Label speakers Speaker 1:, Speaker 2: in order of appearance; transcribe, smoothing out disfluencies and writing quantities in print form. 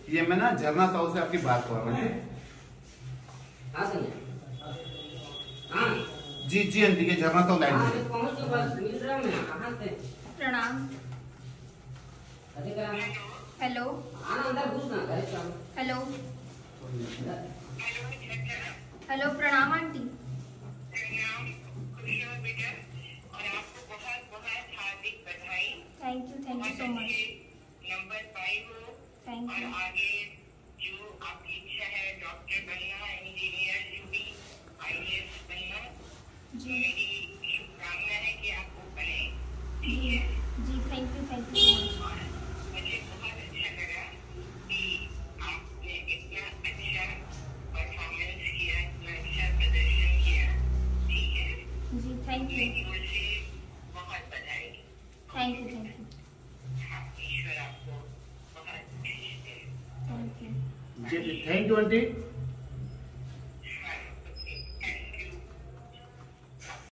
Speaker 1: ये मैं ना झरना साहू से आपकी बात कर रहा हूँ। जी जी आंटी के झरना साहू लाइन में।
Speaker 2: प्रणाम। हेलो हेलो हेलो प्रणाम aunty. Thank you so much.
Speaker 3: Number 5 हो।
Speaker 2: थैंक
Speaker 3: और
Speaker 2: यू।
Speaker 3: आगे जो आपकी इच्छा है डॉक्टर बनना, इंजीनियर, जो भी IAS बनना,
Speaker 2: जी
Speaker 3: मेरी शुभकामना है कि आप वो बने। ठीक
Speaker 2: जी
Speaker 3: है
Speaker 2: जी थैंक यू सो मच।
Speaker 3: और मुझे बहुत अच्छा लगा कि आपने इतना अच्छा परफॉर्मेंस किया, इतना अच्छा प्रदर्शन किया। ठीक है
Speaker 2: जी थैंक यू।
Speaker 3: मेरी ओर से बहुत बधाई।
Speaker 2: थैंक यू
Speaker 3: ईश्वर आपको बहुत खुश दे।
Speaker 2: Thank you.
Speaker 1: जी थैंक यू आंटी।